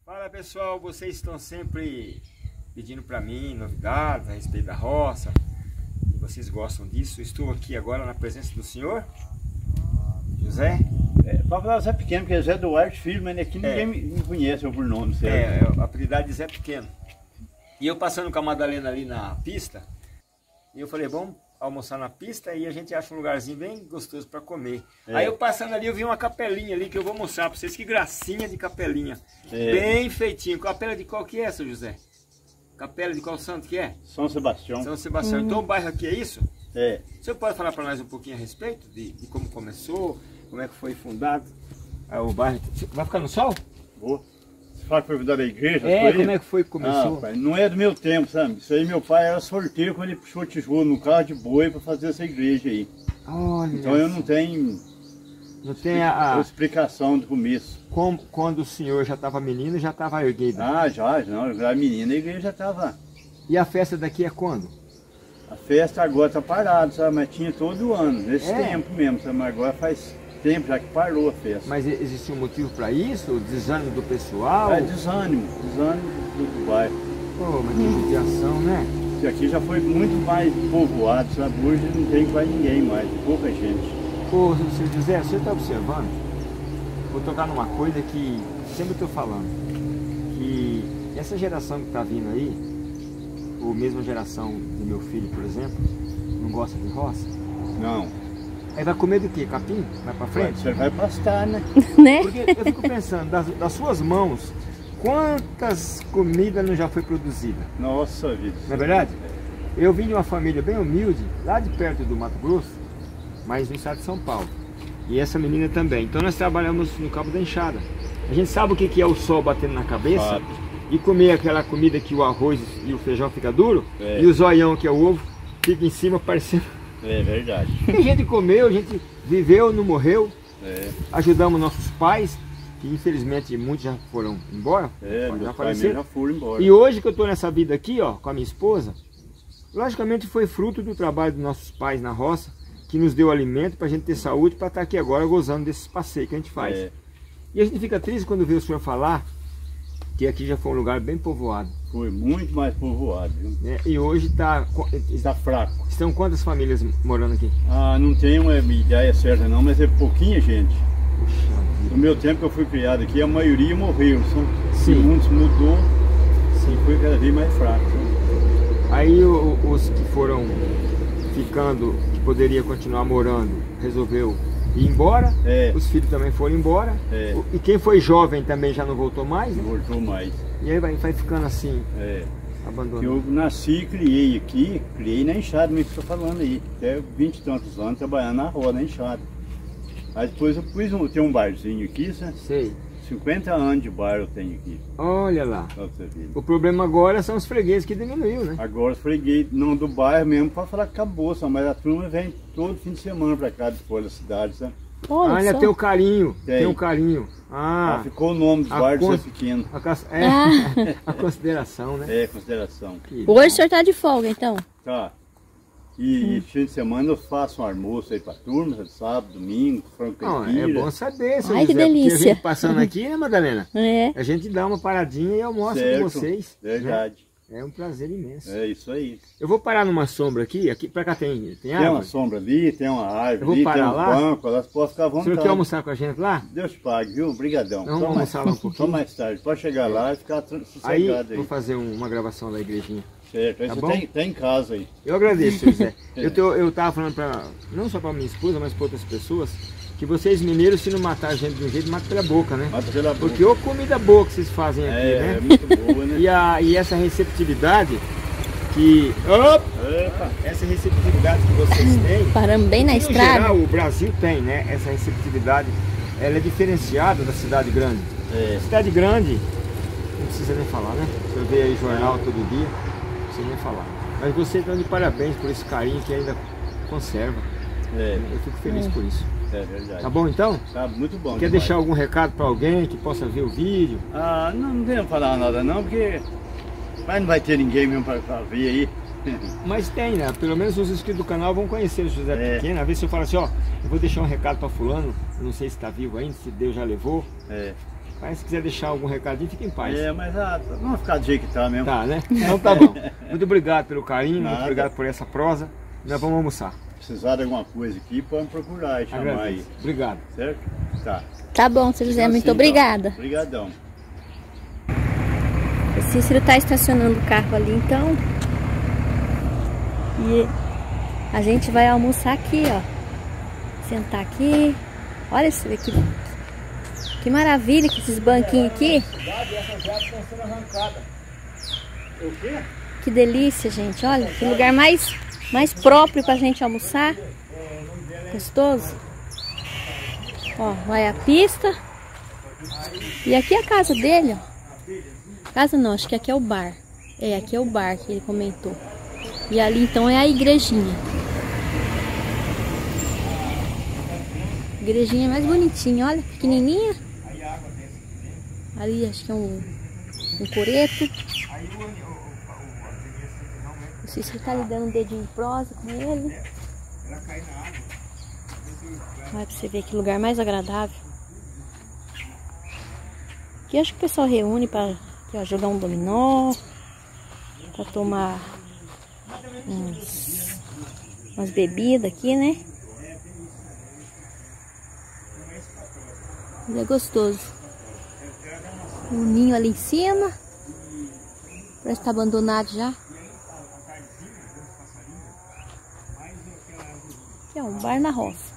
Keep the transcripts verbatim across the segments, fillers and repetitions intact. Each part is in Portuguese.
Fala pessoal, vocês estão sempre pedindo para mim novidades a respeito da roça. Vocês gostam disso? Estou aqui agora na presença do senhor José. É, para falar Zé Pequeno, porque é Zé Duarte Filho, mas aqui ninguém é. me conhece eu por nome, certo? É, a apelidade de Zé Pequeno. E eu passando com a Madalena ali na pista, e eu falei, vamos almoçar na pista e a gente acha um lugarzinho bem gostoso para comer. É. Aí eu passando ali, eu vi uma capelinha ali que eu vou mostrar para vocês, que gracinha de capelinha. É. Bem feitinho. Capela de qual que é, seu José? Capela de qual santo que é? São Sebastião. São Sebastião. Hum. Então o bairro aqui é isso? É. O senhor pode falar para nós um pouquinho a respeito de, de como começou, como é que foi fundado ah, o bairro? Vai ficar no sol? Vou. Você fala que foi fundada a igreja? É, como é que foi que começou? Ah, pai, não é do meu tempo, sabe? Isso aí meu pai era sorteiro quando ele puxou tijolo no carro de boi para fazer essa igreja aí. Olha. Então eu não tenho... Não tem a, a explicação do começo. Como, quando o senhor já estava menino, já estava erguido? Ah, já, não, eu era menino, a igreja já estava. E a festa daqui é quando? A festa agora está parada, sabe? Mas tinha todo ano, nesse é. tempo mesmo, sabe? Mas agora faz tempo já que parou a festa. Mas existia um motivo para isso? O desânimo do pessoal? É, desânimo, desânimo do, do bairro. Pô, mas que judiação, né? Porque aqui já foi muito mais povoado, sabe? Hoje não tem quase ninguém mais, pouca gente. Ô, seu José, você está observando? Vou tocar numa coisa que sempre estou falando, que essa geração que está vindo aí, ou mesmo a geração do meu filho, por exemplo, não gosta de roça? Não. Aí vai comer do quê? Capim? Vai para frente? Você vai pastar, né? né? Porque eu fico pensando, das, das suas mãos, quantas comidas não já foi produzida? Nossa vida. Não é verdade? Eu vim de uma família bem humilde, lá de perto do Mato Grosso, mas no estado de São Paulo. E essa menina também. Então nós trabalhamos no Cabo da Enxada. A gente sabe o que é o sol batendo na cabeça, sabe. E comer aquela comida que o arroz e o feijão fica duro, é. E o zoião, que é o ovo, fica em cima parecendo... É verdade. E a gente comeu, a gente viveu, não morreu. É. Ajudamos nossos pais, que infelizmente muitos já foram embora. É, já, pais já foram embora. E hoje que eu estou nessa vida aqui, ó, com a minha esposa, logicamente foi fruto do trabalho dos nossos pais na roça, que nos deu alimento para a gente ter saúde, para estar aqui agora gozando desses passeios que a gente faz. É. E a gente fica triste quando vê o senhor falar que aqui já foi um lugar bem povoado. Foi muito mais povoado. É, e hoje está... Está fraco. Estão quantas famílias morando aqui? Ah, não tenho uma ideia certa não, mas é pouquinha gente. Puxa, no meu tempo que eu fui criado aqui, a maioria morreu. Sim. Muitos mudou. Sim. E foi cada vez mais fraco. Aí o, os que foram ficando, que poderia continuar morando, resolveu ir embora, é. Os filhos também foram embora, é. E quem foi jovem também já não voltou mais, né? Não voltou mais. E aí vai, vai ficando assim, é. Abandonado. Eu nasci e criei aqui, criei na enxada, mesmo que estou falando aí, até vinte e tantos anos trabalhando na roda, na enxada. Aí depois eu pus um, tem um barzinho aqui, sabe? Sei. cinquenta anos de bar eu tenho aqui. Olha lá. O problema agora são os fregueses que diminuiu, né? Agora os fregueses, não do bairro mesmo, para falar que acabou, só, mas a turma vem todo fim de semana para cá, depois da cidade, sabe? Olha, ah, ainda tem o carinho, tem, tem o carinho. Ah, ah, ficou o nome dos bairros Zé Pequeno. A, é, ah. A consideração, né? É, consideração. Que hoje o senhor está de folga, então? Tá. E hum. fim de semana eu faço um almoço aí pra turma, sábado, domingo, frango caipira. É bom saber, seu Ai, José, que delícia. Porque a gente passando aqui, né, Madalena? É. A gente dá uma paradinha e almoça certo. Com vocês. Verdade. Né? É um prazer imenso. É isso aí. Eu vou parar numa sombra aqui, aqui pra cá tem, tem árvore? Tem uma sombra ali, tem uma árvore eu vou ali, parar tem um lá. banco, elas podem ficar à vontade. O senhor quer almoçar com a gente lá? Deus te pague, viu? Obrigadão. Não, vamos almoçar lá um pouquinho. Só mais tarde, pode chegar é. Lá e ficar sossegado aí. Aí vou fazer uma gravação da igrejinha. Certo, aí tá você bom? Tem, tem em casa aí. Eu agradeço, seu José. é. eu, tô, eu tava falando pra, não só pra minha esposa, mas pra outras pessoas, que vocês mineiros, se não matar a gente de um jeito, mata pela boca, né? Mata pela boca. Porque ô comida boa que vocês fazem aqui, é, né? É muito boa, né? e, a, e essa receptividade que... Opa, essa receptividade que vocês têm... Paramos bem na no estrada. Geral, o Brasil tem, né? Essa receptividade, ela é diferenciada da cidade grande. É. Cidade grande, não precisa nem falar, né? Você vê aí jornal todo dia, não precisa nem falar. Mas vocês estão de parabéns por esse carinho que ainda conserva. É. Eu fico feliz é. Por isso. É verdade. Tá bom então? Tá muito bom. Quer demais. Deixar algum recado para alguém que possa ver o vídeo? Ah, não, não devo falar nada não, porque mas não vai ter ninguém mesmo para ver aí. Mas tem, né? Pelo menos os inscritos do canal vão conhecer o José é. Pequeno. Às vezes eu falo assim, ó, eu vou deixar um recado para fulano, eu não sei se está vivo ainda, se Deus já levou. É. Mas se quiser deixar algum recadinho, fique em paz. É, mas ah, vamos ficar do jeito que tá mesmo. Tá, né? Então tá bom. Muito obrigado pelo carinho, Nada. muito obrigado por essa prosa. Nós vamos almoçar. Se precisar de alguma coisa aqui, pode procurar e chamar aí. Obrigado. Certo? Tá. Tá bom, seu José, Então, muito assim, obrigada. Então. Obrigadão. O Cícero tá estacionando o carro ali, então. E a gente vai almoçar aqui, ó. Sentar aqui. Olha isso aqui. Que maravilha que esses banquinhos aqui. Que delícia, gente. Olha, que lugar mais, mais próprio pra gente almoçar. Gostoso. Ó, vai a pista. E aqui é a casa dele, ó. Casa não, acho que aqui é o bar. É, aqui é o bar que ele comentou. E ali então é a igrejinha. Igrejinha mais bonitinha, olha, pequenininha. Ali acho que é um, um coreto. Não sei se ele tá lhe dando um dedinho de prosa com ele. Olha pra você ver que lugar mais agradável. Aqui acho que o pessoal reúne para jogar um dominó, para tomar uns, umas bebidas aqui, né? E é gostoso. Um ninho ali em cima. Parece que tá abandonado já. Aqui é um bar na roça.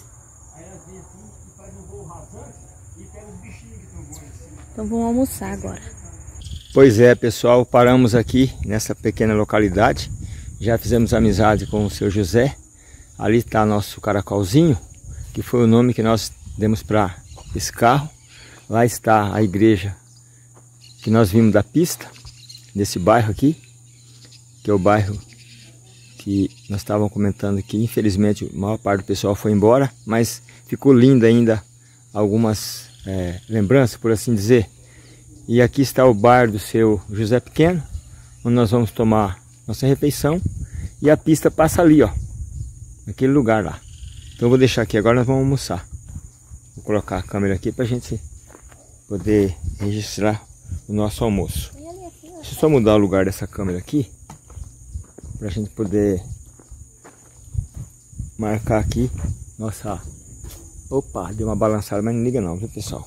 Então vamos almoçar agora. Pois é, pessoal, paramos aqui nessa pequena localidade. Já fizemos amizade com o seu José. Ali está nosso caracolzinho, que foi o nome que nós demos para esse carro. Lá está a igreja que nós vimos da pista, desse bairro aqui, que é o bairro que nós estávamos comentando que infelizmente a maior parte do pessoal foi embora, mas ficou linda ainda algumas é, lembranças, por assim dizer. E aqui está o bar do seu José Pequeno, onde nós vamos tomar nossa refeição. E a pista passa ali, ó, naquele lugar lá. Então eu vou deixar aqui agora, nós vamos almoçar. Vou colocar a câmera aqui para a gente poder registrar o nosso almoço. Deixa eu só mudar o lugar dessa câmera aqui, para a gente poder marcar aqui nossa... Opa, deu uma balançada, mas não liga não, viu, pessoal?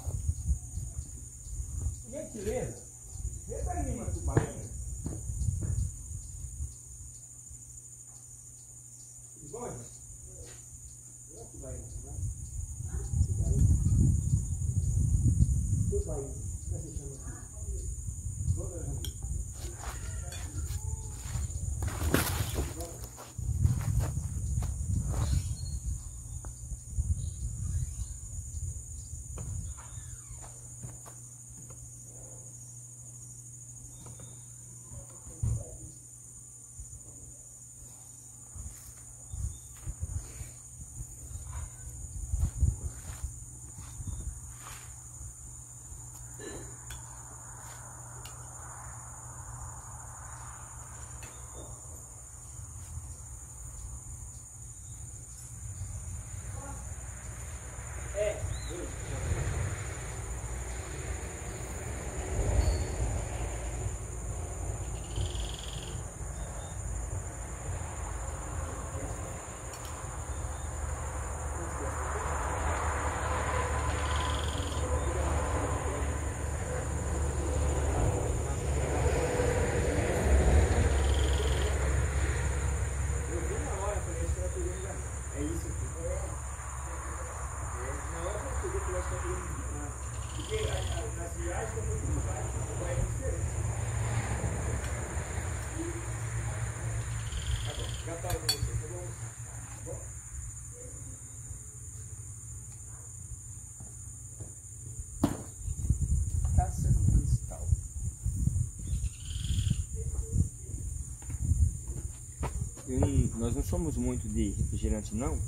Eu, nós não somos muito de refrigerante não,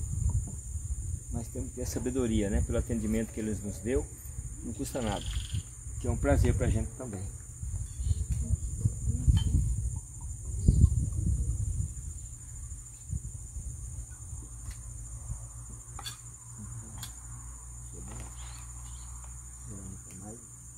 mas temos que ter sabedoria, né? Pelo atendimento que eles nos deu, não custa nada, que é um prazer pra gente também. Mais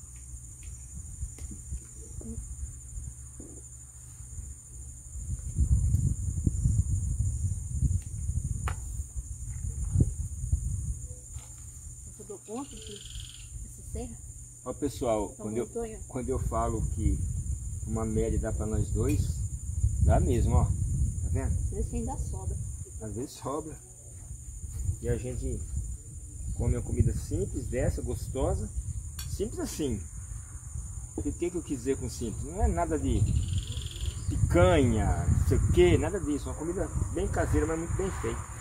ponta dessa serra. Ó pessoal, Então, quando eu, montanha. quando eu falo que uma média dá para nós dois, dá mesmo, ó. Tá vendo? Às vezes ainda sobra. Às vezes sobra. E a gente come uma comida simples dessa, gostosa. Simples assim. O que, que eu quis dizer com simples? Não é nada de picanha, não sei o que, nada disso. Uma comida bem caseira, mas muito bem feita.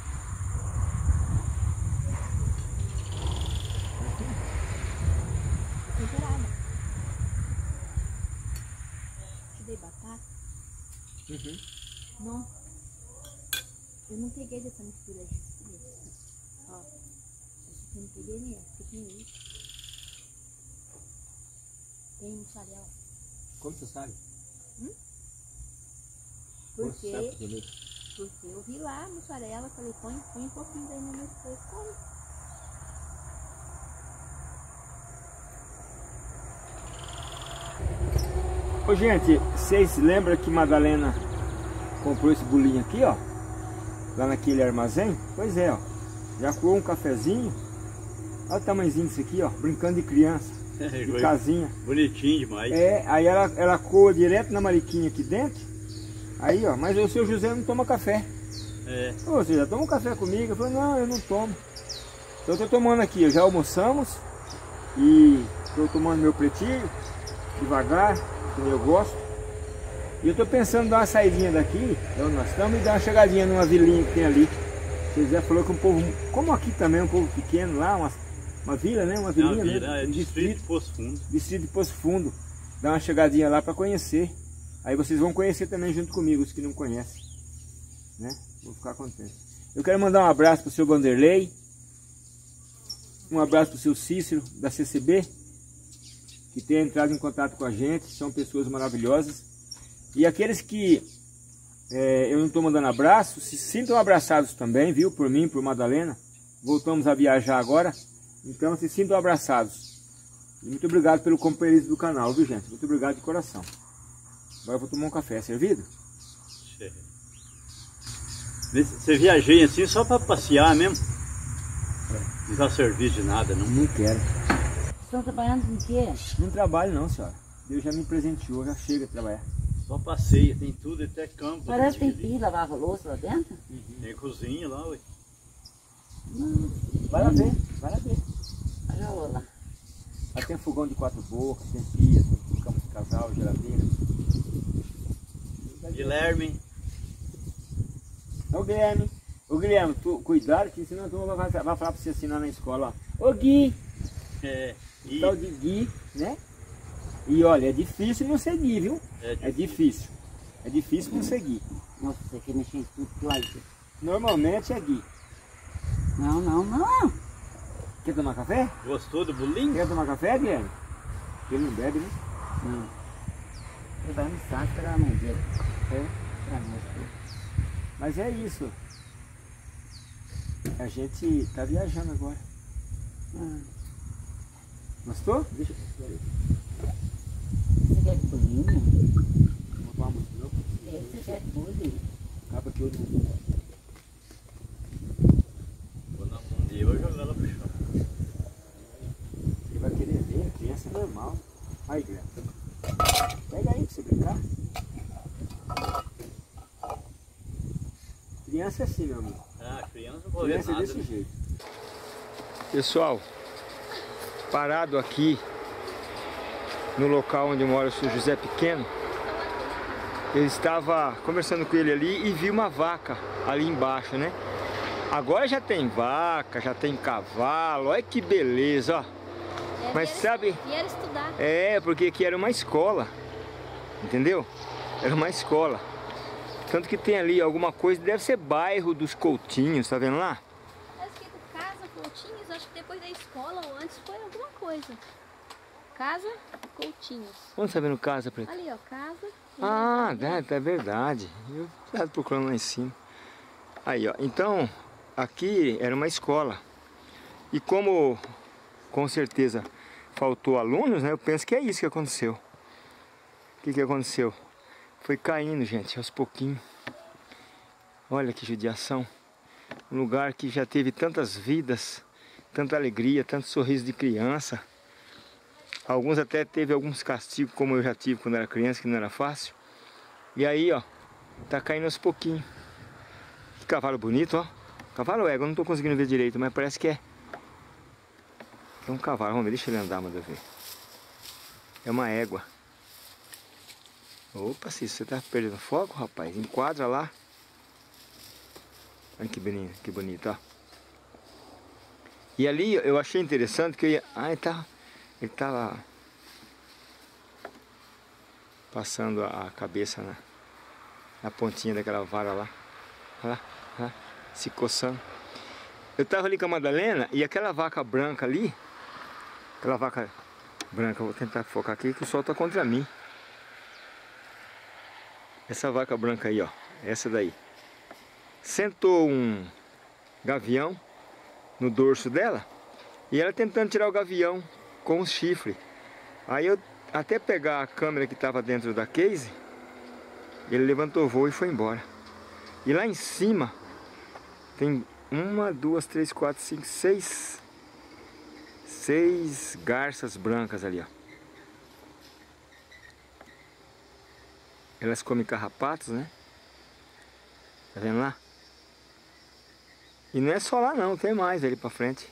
Temperada. Te dei batata? Uhum. Não. Eu não peguei dessa mistura aqui. Ó. Essa aqui eu não peguei nem essa. Pequenininha. Tem mussarela. Como você sabe? Hum? Você sabe Porque, comer? porque eu vi lá a mussarela, falei, põe, põe um pouquinho daí no meu fogo, come. Ô gente, vocês lembram que Madalena comprou esse bolinho aqui, ó? Lá naquele armazém? Pois é, ó. Já coou um cafezinho. Olha o tamanhozinho disso aqui, ó. Brincando de criança. De casinha. Bonitinho demais. É, aí ela, ela coa direto na mariquinha aqui dentro. Aí, ó. Mas o seu José não toma café. É. Ô, você já toma um café comigo? Eu falei, não, eu não tomo. Então eu tô tomando aqui, já almoçamos. E tô tomando meu pretinho. Devagar, como eu gosto. E eu tô pensando em dar uma saidinha daqui, é onde nós estamos, e dar uma chegadinha numa vilinha que tem ali. O José falou que um povo, como aqui também, um povo pequeno lá, uma, uma vila, né? Uma vilinha, Não, vila, né? é Um distrito de Poço Fundo. Distrito de Poço Fundo. Dar uma chegadinha lá para conhecer. Aí vocês vão conhecer também junto comigo, os que não conhecem. Né? Vou ficar contente. Eu quero mandar um abraço pro seu Vanderlei. Um abraço pro seu Cícero, da C C B. Que tem entrado em contato com a gente. São pessoas maravilhosas. E aqueles que é, eu não estou mandando abraço, se sintam abraçados também, viu? Por mim, por Madalena. Voltamos a viajar agora. Então se sintam abraçados. E muito obrigado pelo companheirismo do canal, viu gente? Muito obrigado de coração. Agora eu vou tomar um café, servido? Você viajei assim só para passear mesmo? Não dá serviço de nada, não? Não quero. Estão trabalhando com o quê? Não trabalho não, senhora. Deus já me presenteou, já chega a trabalhar. Só passeia, tem tudo, até campo. Parece que tem ali. que lavar louça lá dentro. Tem cozinha lá, ué. Não, Vai lá ver, vai lá ver. já vou lá. Lá tem fogão de quatro bocas, tem pia, tem cama de casal, geladeira. Guilherme. Ô Guilherme, ô Guilherme, tu, cuidado que senão tu vai, vai falar pra você assinar na escola, ó. Ô Gui, É, e tal de Gui, né? E olha, é difícil não seguir, viu? É É difícil. É difícil não seguir. Nossa, você quer mexer em tudo que lá. Normalmente é Gui. Não, não, não. Quer tomar café? gostou do bolinho? Quer tomar café, Guilherme? Ele não bebe, né? Não. Você vai no saco pegar a mão dele. É. Pra mostrar. Mas é isso. A gente tá viajando agora. Ah, Gostou? Deixa eu ver. você quer bolinho? Vou tomar muito não. É, você quer bolinho? Acaba que eu não. Vou na mão dele, vou jogar ela pro chão. Ele vai querer ver, criança é normal. Aí, Guilherme. Pega aí pra você brincar. Criança é assim, meu amigo. Ah, criança não pode ver Criança é nada, desse né? jeito. Pessoal, parado aqui no local onde mora o senhor José Pequeno, eu estava conversando com ele ali e vi uma vaca ali embaixo, né? Agora já tem vaca, já tem cavalo, olha que beleza, ó. É, Mas vieram- sabe- Vieram estudar. É, porque aqui era uma escola, entendeu? Era uma escola. Tanto que tem ali alguma coisa, deve ser bairro dos Coutinhos, tá vendo lá? Tá escrito Casa Coutinhos, acho que depois da escola ou antes foi alguma coisa. Casa Coutinhos. Onde tá vendo casa, Preto? Ali, ó, casa. Ah, é, é verdade. Eu estava procurando lá em cima. Aí, ó. Então, aqui era uma escola. E como, com certeza, faltou alunos, né? Eu penso que é isso que aconteceu. O que que aconteceu? Foi caindo, gente, aos pouquinhos. Olha que judiação. Um lugar que já teve tantas vidas, tanta alegria, tanto sorriso de criança. Alguns até teve alguns castigos, como eu já tive quando era criança, que não era fácil. E aí, ó, tá caindo aos pouquinhos. Que cavalo bonito, ó. Cavalo é, eu não tô conseguindo ver direito, mas parece que é. É um cavalo, vamos ver, deixa ele andar, manda ver. É uma égua. Opa, se você tá perdendo foco, rapaz, enquadra lá. Olha que bonito, que bonito, ó. E ali eu achei interessante que eu ia... Ah, ele tá... Ele tá lá... Passando a cabeça na, na pontinha daquela vara lá. Olha lá, olha lá, se coçando. Eu tava ali com a Madalena e aquela vaca branca ali... Aquela vaca branca, vou tentar focar aqui que o sol tá contra mim. Essa vaca branca aí, ó, essa daí. Sentou um gavião no dorso dela e ela tentando tirar o gavião com o chifre. Aí eu até pegar a câmera que estava dentro da case, ele levantou o voo e foi embora. E lá em cima tem uma, duas, três, quatro, cinco, seis seis garças brancas ali, ó. Elas comem carrapatos, né? Tá vendo lá? E não é só lá não, tem mais ali pra frente.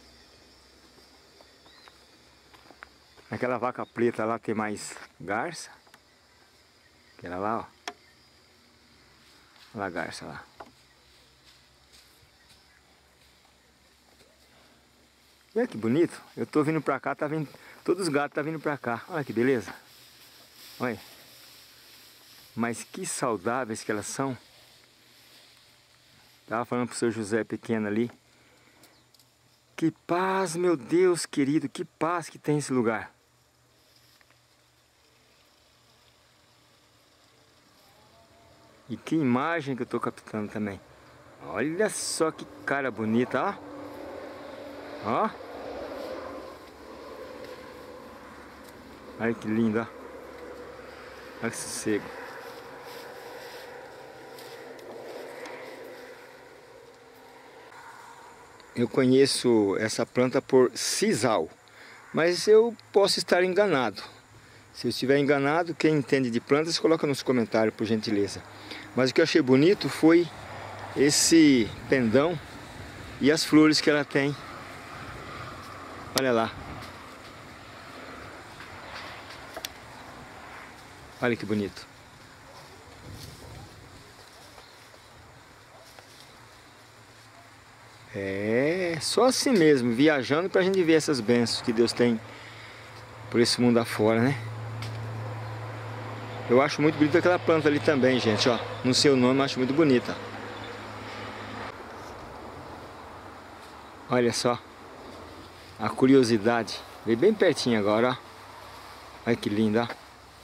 Naquela vaca preta lá tem mais garça. Aquela lá, ó. Olha a garça lá. Olha que bonito. Eu tô vindo pra cá, tá vindo. Todos os gatos tá vindo pra cá. Olha que beleza. Olha. Mas que saudáveis que elas são. Tava falando pro seu José pequeno ali. Que paz, meu Deus querido. Que paz que tem esse lugar. E que imagem que eu tô captando também. Olha só que cara bonita, ó. Ó. Olha que lindo, ó. Olha que sossego. Eu conheço essa planta por sisal, mas eu posso estar enganado. Se eu estiver enganado, quem entende de plantas, coloca nos comentários, por gentileza. Mas o que eu achei bonito foi esse pendão e as flores que ela tem. Olha lá. Olha que bonito. É, só assim mesmo, viajando pra gente ver essas bênçãos que Deus tem por esse mundo afora, né? Eu acho muito bonita aquela planta ali também, gente, ó. No seu nome eu acho muito bonita. Olha só. A curiosidade. Veio bem pertinho agora, ó. Olha que linda, ó.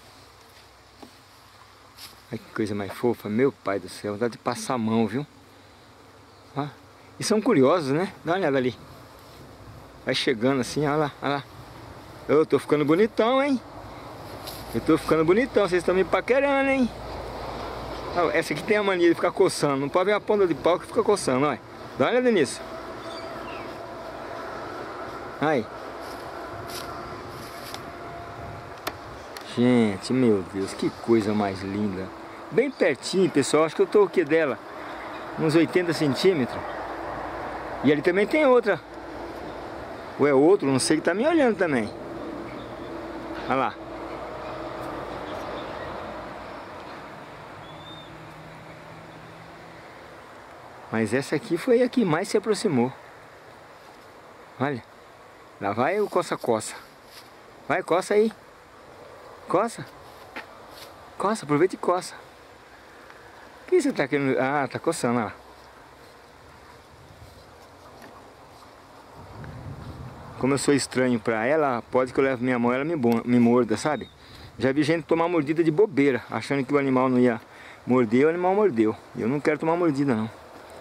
Olha que coisa mais fofa. Meu pai do céu, dá de passar a mão, viu? Ó. E são curiosos, né? Dá uma olhada ali. Vai chegando assim, olha lá, olha lá. Eu tô ficando bonitão, hein? Eu tô ficando bonitão, vocês estão me paquerando, hein? Ó, essa aqui tem a mania de ficar coçando. Não pode ver a ponta de pau que fica coçando, olha. Dá uma olhada nisso. Aí. Gente, meu Deus, que coisa mais linda. Bem pertinho, pessoal. Acho que eu tô o que dela? Uns oitenta centímetros. E ali também tem outra. Ou é outro, não sei, que tá me olhando também. Olha lá. Mas essa aqui foi a que mais se aproximou. Olha. Lá vai o coça-coça. Vai, coça aí. Coça. Coça, aproveita e coça. O que você tá querendo? Ah, tá coçando, olha lá. Como eu sou estranho pra ela, pode que eu leve minha mão e ela me, me morda, sabe? Já vi gente tomar mordida de bobeira, achando que o animal não ia morder, o animal mordeu. E eu não quero tomar mordida, não.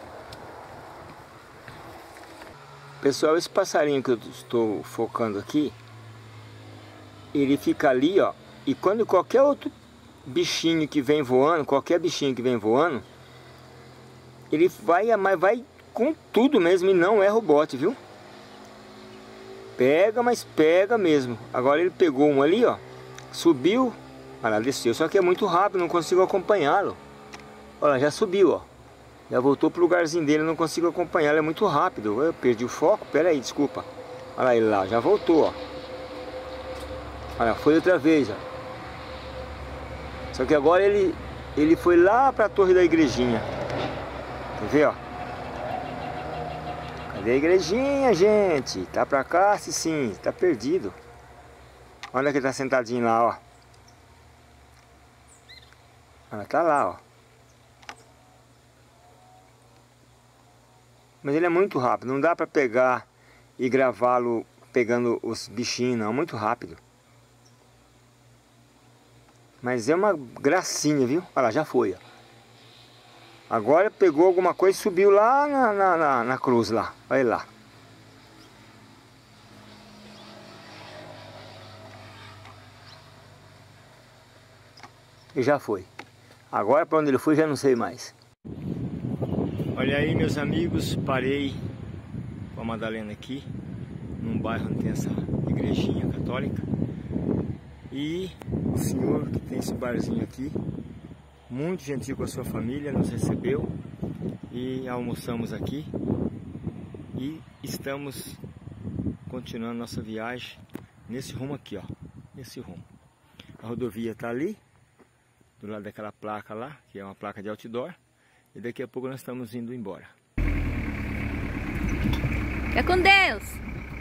Pessoal, esse passarinho que eu estou focando aqui, ele fica ali, ó. E quando qualquer outro bichinho que vem voando, qualquer bichinho que vem voando, ele vai, mas vai com tudo mesmo e não erra o bote, viu? Pega, mas pega mesmo. Agora ele pegou um ali, ó. Subiu. Olha lá, desceu. Só que é muito rápido, não consigo acompanhá-lo. Olha lá, já subiu, ó. Já voltou pro lugarzinho dele, não consigo acompanhá-lo. É muito rápido. Eu perdi o foco. Pera aí, desculpa. Olha lá, ele lá. Já voltou, ó. Olha, foi outra vez, ó. Só que agora ele, ele foi lá pra torre da igrejinha. Quer ver, ó? Cadê a igrejinha, gente? Tá pra cá, sim, sim. Tá perdido. Olha que ele tá sentadinho lá, ó. Olha, tá lá, ó. Mas ele é muito rápido. Não dá pra pegar e gravá-lo pegando os bichinhos, não. É muito rápido. Mas é uma gracinha, viu? Olha lá, já foi, ó. Agora pegou alguma coisa e subiu lá na, na, na, na cruz lá. Olha lá. E já foi. Agora para onde ele foi já não sei mais. Olha aí, meus amigos, parei com a Madalena aqui, num bairro onde tem essa igrejinha católica. E o senhor que tem esse barzinho aqui, muito gentil com a sua família, nos recebeu e almoçamos aqui. E estamos continuando nossa viagem nesse rumo aqui, ó, nesse rumo. A rodovia está ali, do lado daquela placa lá, que é uma placa de outdoor. E daqui a pouco nós estamos indo embora. Fica com Deus!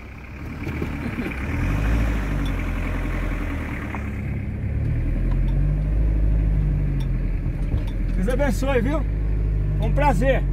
Deus abençoe, viu? Foi um prazer.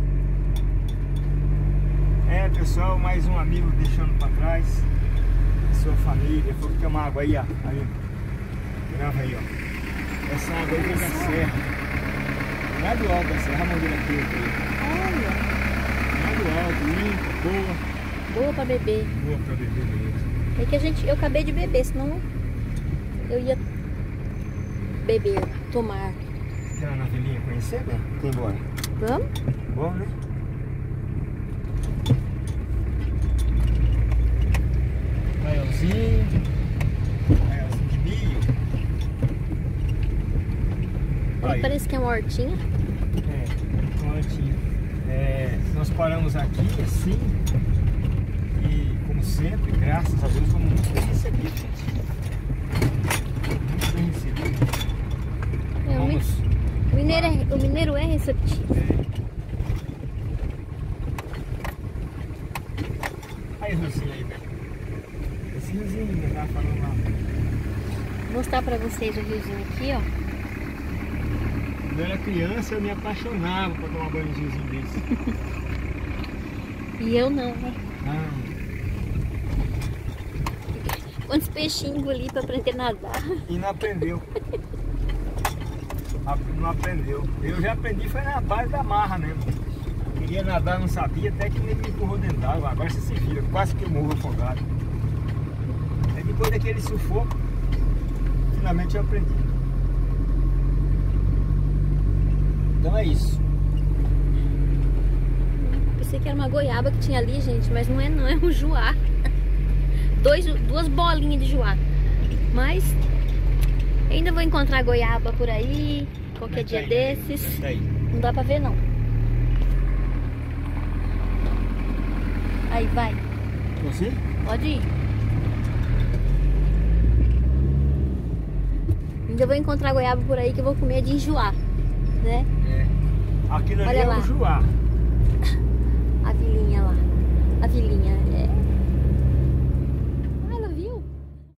É, pessoal, mais um amigo deixando para trás. Sua família. Foi que tem uma água aí, ó. Aí. Grava aí, ó. Essa água aí vem da serra. Lá do alto da serra, a mangueira preta aí. Olha! Lá do alto, limpa, boa. Boa pra beber. Boa pra beber mesmo. É que a gente, eu acabei de beber, senão eu ia beber, tomar. Quer ir na vilinha conhecer, né? Tem embora. Vamos? Bom, né? Baiãozinho. Baiãozinho de milho. Aí. Parece que é uma hortinha. É, uma hortinha. É, nós paramos aqui assim. E como sempre, graças a Deus, fomos muito bem recebidos, gente. Muito bem recebidos. É, Vamos... o, mineiro é, o mineiro é receptivo. É. Aí o riozinho aí, velho. Esse riozinho que eu tava falando lá. Vou mostrar pra vocês o riozinho aqui, ó. Quando eu era criança, eu me apaixonava por tomar banho de riozinho desse. E eu não, né? Ah. Quantos peixinhos engoli pra aprender a nadar? E não aprendeu. Não aprendeu. Eu já aprendi, foi na base da marra mesmo. Queria nadar, não sabia, até que ele me empurrou dentro d'água. Agora você se vira, quase que eu morro afogado. Aí depois daquele sufoco, finalmente eu aprendi. Então é isso. Pensei que era uma goiaba que tinha ali, gente, mas não é não, é um juá. Dois, duas bolinhas de juá. Mas ainda vou encontrar goiaba por aí, qualquer dia desses. Não dá pra ver não. Aí, vai. Você? Pode ir. Ainda vou encontrar goiaba por aí que eu vou comer de enjoar, né? É. Aquilo ali Olha é lá. o juá. A vilinha lá. A vilinha é...